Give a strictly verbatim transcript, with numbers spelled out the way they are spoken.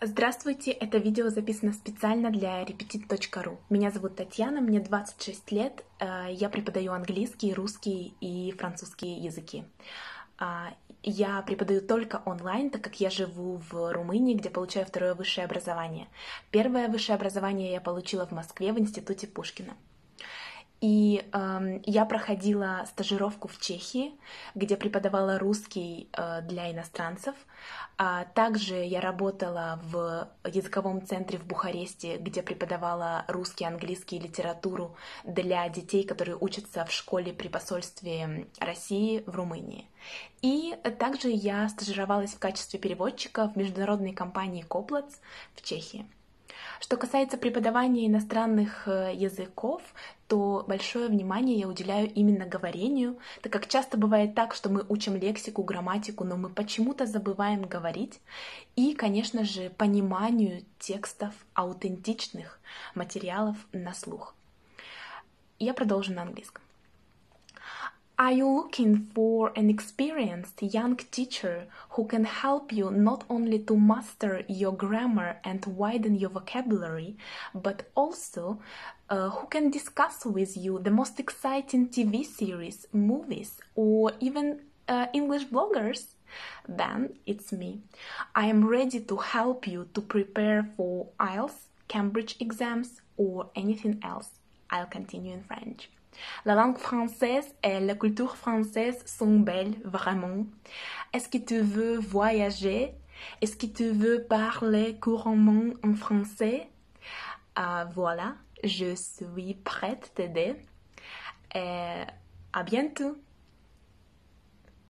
Здравствуйте, это видео записано специально для репетит точка ру. Меня зовут Татьяна, мне двадцать шесть лет, э, я преподаю английский, русский и французский языки. А, Я преподаю только онлайн, так как я живу в Румынии, где получаю второе высшее образование. Первое высшее образование я получила в Москве в Институте Пушкина. И э, я проходила стажировку в Чехии, где преподавала русский э, для иностранцев. А также я работала в языковом центре в Бухаресте, где преподавала русский, английский и литературу для детей, которые учатся в школе при посольстве России в Румынии. И также я стажировалась в качестве переводчика в международной компании Коплац в Чехии. Что касается преподавания иностранных языков, то большое внимание я уделяю именно говорению, так как часто бывает так, что мы учим лексику, грамматику, но мы почему-то забываем говорить, и, конечно же, пониманию текстов, аутентичных материалов на слух. Я продолжу на английском. Are you looking for an experienced young teacher who can help you not only to master your grammar and widen your vocabulary, but also uh, who can discuss with you the most exciting T V series, movies, or even uh, English bloggers? Then it's me. I am ready to help you to prepare for I E L T S, Cambridge exams, or anything else. I'll continue in French. La langue française et la culture française sont belles, vraiment. Est-ce que tu veux voyager? Est-ce que tu veux parler couramment en français? Euh, voilà, je suis prête à t'aider. Et à bientôt!